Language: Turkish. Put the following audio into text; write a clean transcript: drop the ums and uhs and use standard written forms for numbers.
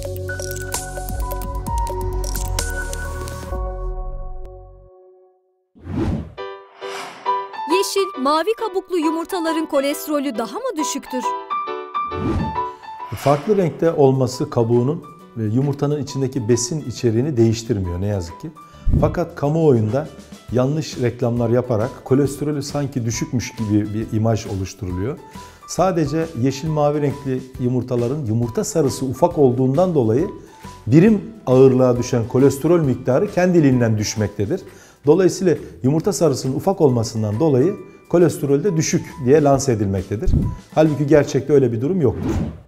Yeşil, mavi kabuklu yumurtaların kolesterolü daha mı düşüktür? Farklı renkte olması kabuğunun yumurtanın içindeki besin içeriğini değiştirmiyor ne yazık ki. Fakat kamuoyunda yanlış reklamlar yaparak kolesterolü sanki düşükmüş gibi bir imaj oluşturuluyor. Sadece yeşil mavi renkli yumurtaların yumurta sarısı ufak olduğundan dolayı birim ağırlığa düşen kolesterol miktarı kendiliğinden düşmektedir. Dolayısıyla yumurta sarısının ufak olmasından dolayı kolesterol de düşük diye lanse edilmektedir. Halbuki gerçekte öyle bir durum yoktur.